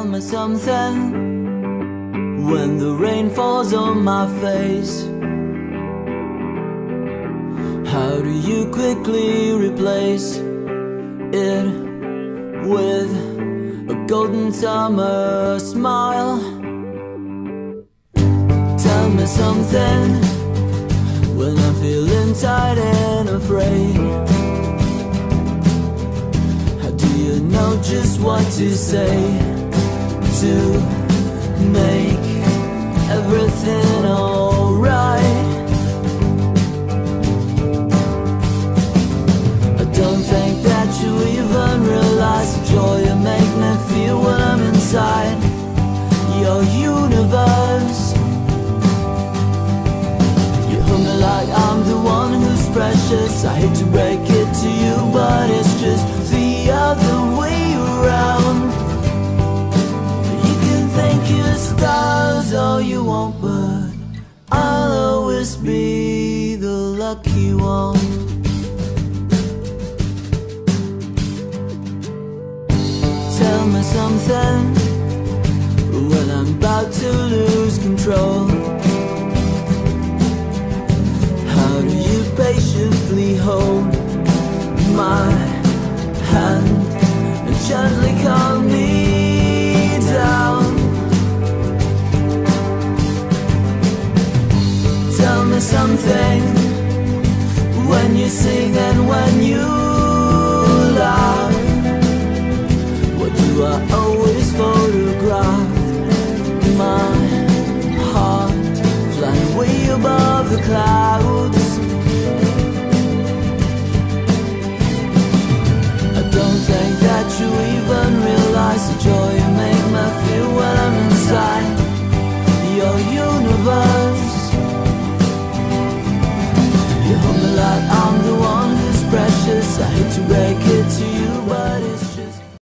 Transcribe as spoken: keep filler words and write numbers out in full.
me something when the rain falls on my face. How do you quickly replace it with a golden summer smile? Tell me something when I'm feeling tired and afraid. How do you know just what to say to make everything alright? I don't think that you even realize the joy you make me feel when I'm inside your universe. You hold me like I'm the one who's precious. I hate to break it to you, but it's just the other way around. You can thank your stars all you want, but I'll always be the lucky one. Tell me something when I'm about to lose control. How do you patiently hold my hand and gently calm me down? Tell me something when you sing and when you laugh. What do I always photograph? My heart flying way above the clouds.